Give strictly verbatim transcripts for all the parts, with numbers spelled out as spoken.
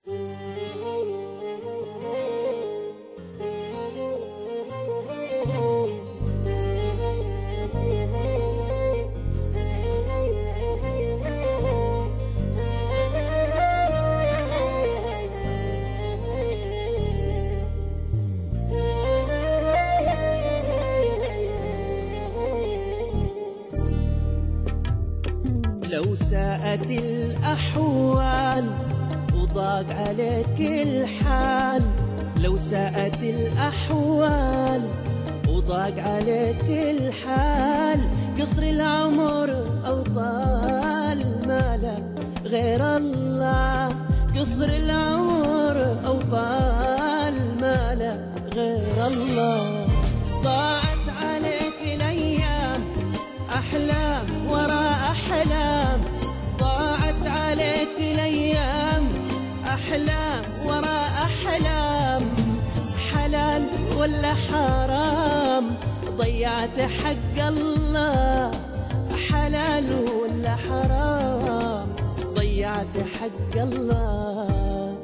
لو ساءت الأحوال وضاق عليك الحال، لو ساءت الأحوال وضاق عليك الحال، قصر العمر أو طال مالك غير الله، قصر العمر أو طال مالك غير الله. ضاعت عليك الأيام أحلام ورا أحلام، ضاعت عليك الأيام أحلام ورا أحلام، حلال ولا حرام ضيعت حق الله، حلال ولا حرام ضيعت حق الله.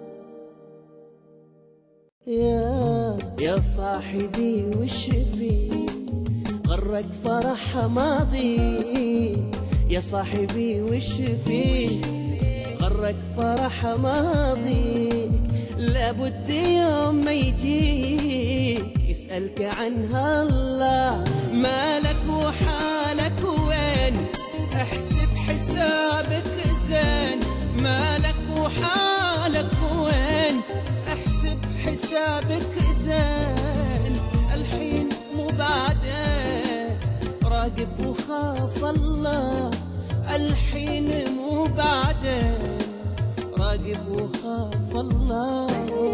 يا يا صاحبي وش في غرك فرح ماضي، يا صاحبي وش في غرك فرح ماضيك، لابد يوم ما يجيك يسألك عنها الله، مالك وحالك وين احسب حسابك زين، مالك وحالك وين احسب حسابك زين، الحين مو بعدين راقب وخاف الله، الحين مو بعدين راقب وخاف الله.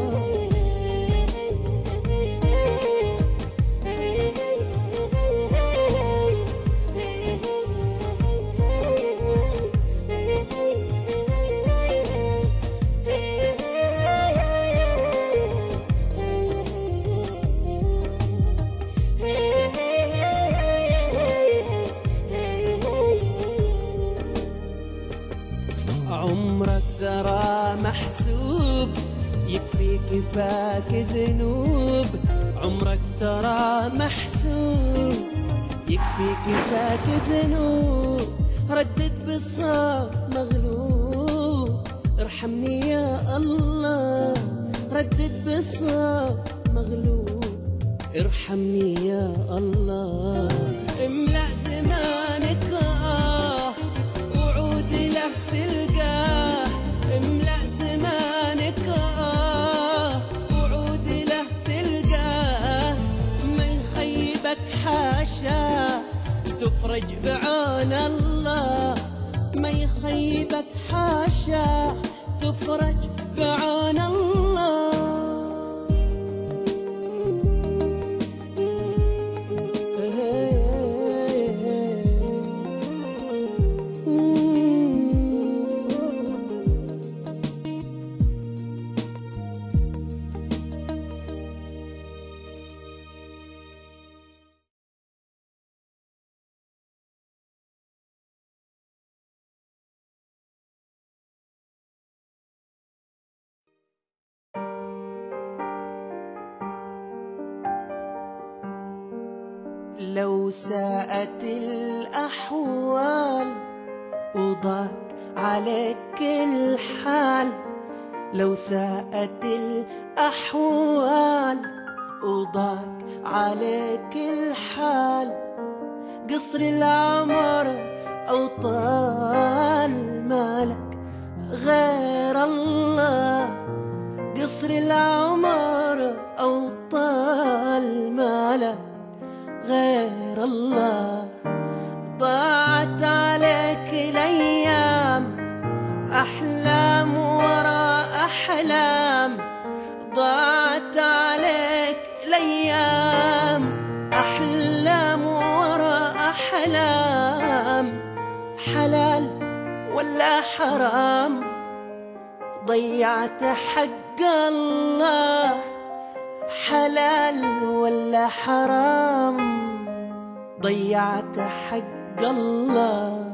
عمرك ترى محسوب يكفي كفاك ذنوب، عمرك ترى محسوب يكفي كفاك ذنوب، ردد بالصوت مغلوب ارحمني يا الله، ردد بالصوت مغلوب ارحمني يا الله. املأ زمانك آه وعود له تلقاه، املأ زمانك آه وعود له تلقاه، ما يخيبك حاشا تفرج بعون الله، ما يخيبك حاشا تفرج بعون الله. لو ساءت الأحوال وضاق عليك الحال، لو ساءت الأحوال وضاق عليك الحال، قصر العمر أو طال مالك غير الله، قصر العمر أو طال مالك غير الله. ضاعت عليك الأيام أحلام ورا أحلام، ضاعت عليك الأيام أحلام ورا أحلام، حلال ولا حرام ضيعت حق الله، حلال ولا حرام ضيعت حق الله.